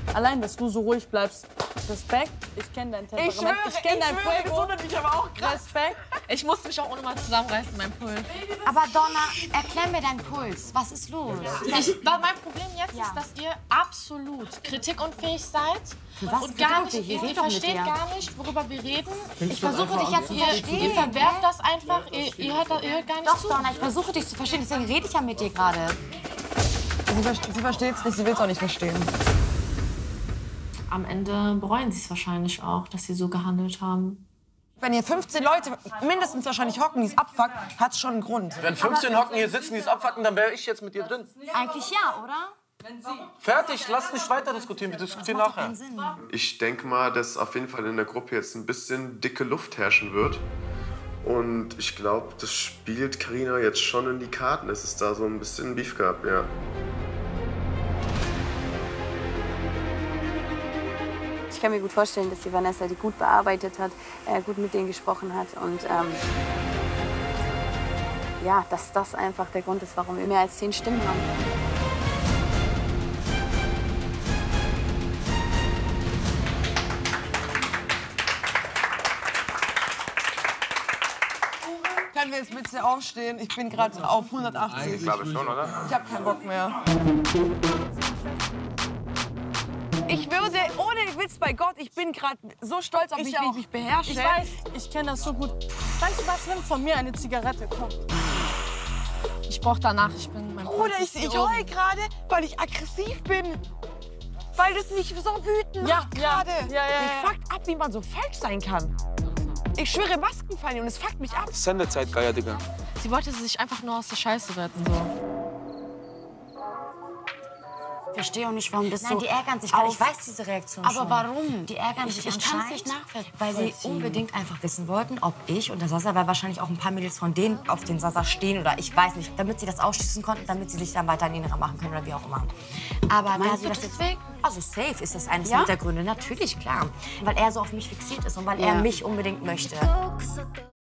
Allein, dass du so ruhig bleibst. Respekt. Ich kenne dein Temperament. Ich kenne dein Fuego. Das wundert mich aber auch krass. Respekt. Ich musste mich auch ohne mal zusammenreißen, mein Puls. Aber Donna, erklär mir deinen Puls. Was ist los? Mein Problem jetzt ist, dass ihr absolut kritikunfähig seid. Was Und gar nicht, hier ihr versteht gar nicht, worüber wir reden. Ich versuche dich jetzt zu verstehen. Ihr verwerft das einfach, ihr hört gar nicht Doch, zu. Donna, ich versuche dich zu verstehen. Deswegen rede ich ja mit dir gerade. Sie versteht es nicht, sie will es auch nicht verstehen. Am Ende bereuen sie es wahrscheinlich auch, dass sie so gehandelt haben. Wenn hier 15 Leute mindestens wahrscheinlich hocken, die es abfuckt, hat es schon einen Grund. Wenn 15 hocken hier sitzen, die es abfucken, dann wäre ich jetzt mit dir drin. Eigentlich ja, oder? Fertig, lass nicht weiter diskutieren, wir diskutieren nachher. Ich denke mal, dass auf jeden Fall in der Gruppe jetzt ein bisschen dicke Luft herrschen wird. Und ich glaube, das spielt Carina jetzt schon in die Karten. Es ist da so ein bisschen Beef gab, ja. Ich kann mir gut vorstellen, dass die Vanessa die gut bearbeitet hat, gut mit denen gesprochen hat und ja, dass das einfach der Grund ist, warum wir mehr als 10 Stimmen haben. Können wir jetzt bitte aufstehen? Ich bin gerade auf 180. Ich glaube schon, oder? Ich habe keinen Bock mehr. Ich würde, ohne Witz bei Gott, ich bin gerade so stolz auf mich, wie ich mich beherrsche. Ich weiß, ich kenne das so gut. Weißt du was, nimm von mir eine Zigarette, komm. Ich brauche danach, ich bin mein Bruder, ich heule gerade, weil ich aggressiv bin. Weil das mich so wütend macht gerade. Ja. Mich fuckt ab, wie man so falsch sein kann. Ich schwöre, Masken fallen und es fuckt mich ab. Sendezeit, Geier, Digga. Sie wollte sich einfach nur aus der Scheiße retten, so. Ich verstehe auch nicht, warum das so... Nein, die ärgern sich gerade. Ich weiß diese Reaktion schon. Aber warum? Die ärgern sich Ich kann es anscheinend, nicht nachvollziehen. weil sie unbedingt einfach wissen wollten, ob ich und der Sasa, weil wahrscheinlich auch ein paar Mädels von denen auf den Sasa stehen oder ich weiß nicht, damit sie das ausschließen konnten, damit sie sich dann weiter in den machen können oder wie auch immer. Aber da sie das jetzt... Also safe ist das eines mit der Gründe, natürlich, klar. Weil er so auf mich fixiert ist und weil er mich unbedingt möchte.